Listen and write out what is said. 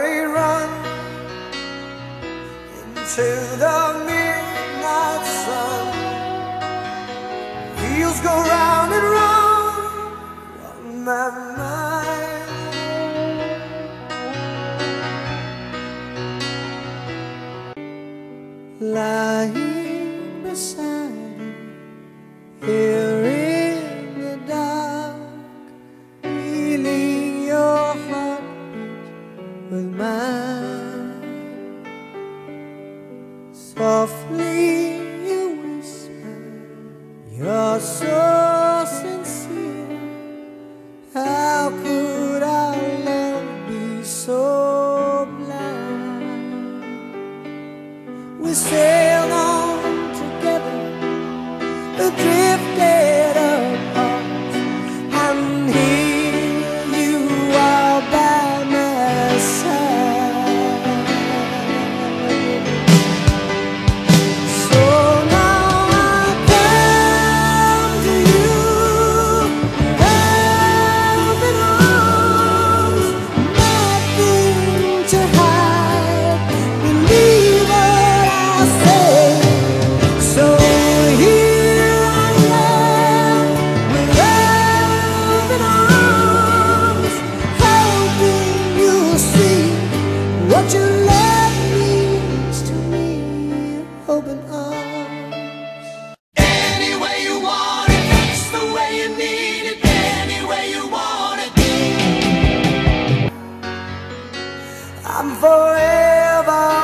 we run into the midnight sun. Wheels go round and round on my mind. Lying beside you here in the dark, feeling your heartbeat with mine. Softly you whisper, you're so sincere. How could our love be so blind? We sailed on together, drifted apart, and here you are by my side. So now I come to you, open arms, nothing to hide. Believe what I say. So here I am, with open arms, hoping you'll see what your love means to me. Open arms. Any way you want it, that's the way you need it. Any way you want it. I'm forever